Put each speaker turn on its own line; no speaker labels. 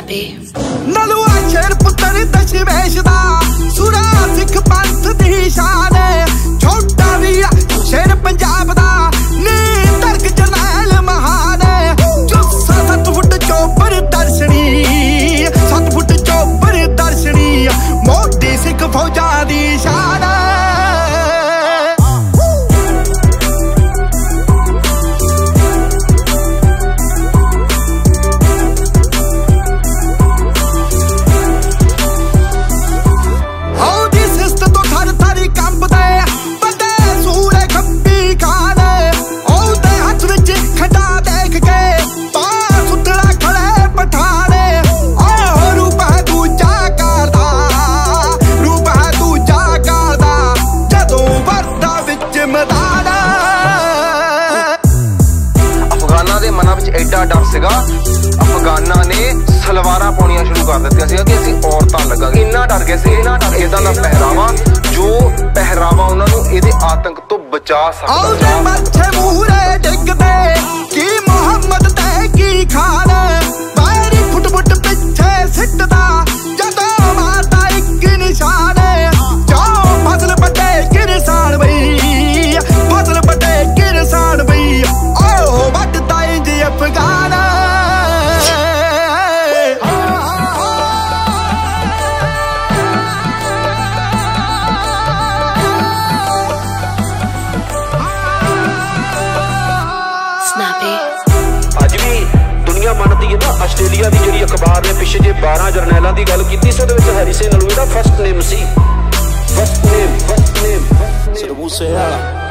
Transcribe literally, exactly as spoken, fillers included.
Snappy
नलुआ शेर पुत्र दशमेश दा सुरा सिख पंथ दी शान छोटा भी शेर पंजाब दा नी तर्क जरनैल महान जुस्सा सत्त फुट चौपर दर्शनी सत्त फुट चौपर दर्शनी मोटी सिख फौजा दी शान
एडा डर सीगा अफगाना ने सलवारां पाउणियां शुरू कर दित्तियां सीगा कि असीं औरतां लगांगे। इन्ना डर गए सी इन्ना डर इदां दा पहरावा जो पहरावा उन्हां नूं इहदे आतंक तो बचा सकदा।
मत्थे मूहरे डिगदे की मुहम्मद ते की खान बाहरी फुट फुट पिछे सिटदा जदों मारदा इक निशान जो फसल बटे किरसान बई फसल बटे किरसान बई ओ वटदा इंज अफगान
Snappy
अज भी दुनिया मनदी है ना आस्ट्रेलिया की जी अखबार ने पिछे जे बारह जरनैलों की गल की हैरी सेन फर्स्ट नेम सी फर्स्ट नेम फर्स्ट नेम सिर्फ मूसे वाला।